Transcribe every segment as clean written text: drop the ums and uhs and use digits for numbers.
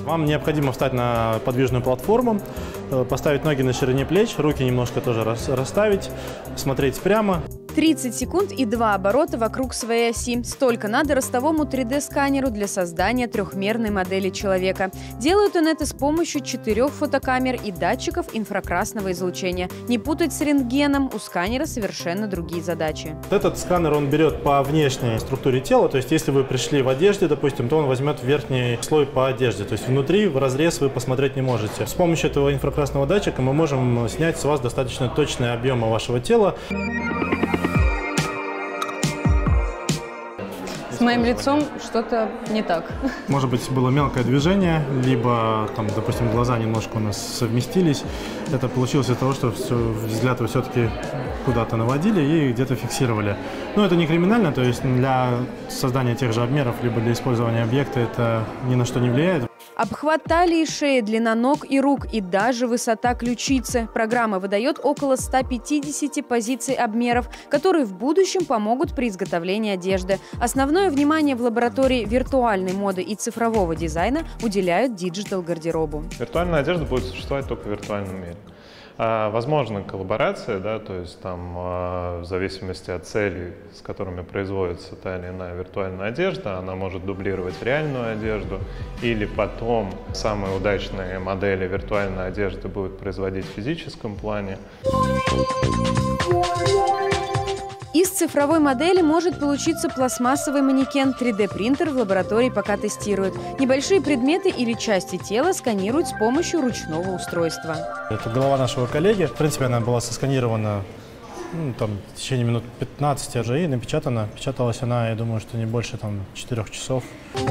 Вам необходимо встать на подвижную платформу, поставить ноги на ширине плеч, руки немножко тоже расставить, смотреть прямо. 30 секунд и 2 оборота вокруг своей оси. Столько надо ростовому 3D-сканеру для создания трехмерной модели человека. Делает он это с помощью 4 фотокамер и датчиков инфракрасного излучения. Не путать с рентгеном, у сканера совершенно другие задачи. Этот сканер он берет по внешней структуре тела, то есть если вы пришли в одежде, допустим, то он возьмет верхний слой по одежде, то есть внутри в разрез вы посмотреть не можете. С помощью этого инфракрасного датчика мы можем снять с вас достаточно точные объемы вашего тела. С моим лицом что-то не так. Может быть, было мелкое движение, либо, там, допустим, глаза немножко у нас совместились. Это получилось из-за того, что взгляд вы все-таки куда-то наводили и где-то фиксировали. Но это не криминально, то есть для создания тех же обмеров, либо для использования объекта это ни на что не влияет. Обхват талии, шеи, длина ног и рук и даже высота ключицы. Программа выдает около 150 позиций обмеров, которые в будущем помогут при изготовлении одежды. Основное внимание в лаборатории виртуальной моды и цифрового дизайна уделяют диджитал-гардеробу. Виртуальная одежда будет существовать только в виртуальном мире. Возможно коллаборация, да, то есть там в зависимости от целей, с которыми производится та или иная виртуальная одежда, она может дублировать реальную одежду, или потом самые удачные модели виртуальной одежды будут производить в физическом плане. Из цифровой модели может получиться пластмассовый манекен. 3D-принтер в лаборатории пока тестируют. Небольшие предметы или части тела сканируют с помощью ручного устройства. Это голова нашего коллеги. В принципе, она была сосканирована в течение минут 15 и напечатана. Печаталась она, я думаю, что не больше 4 часов.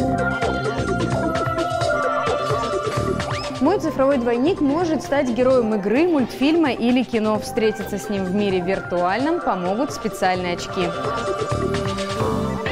Мой цифровой двойник может стать героем игры, мультфильма или кино. Встретиться с ним в мире виртуальном помогут специальные очки.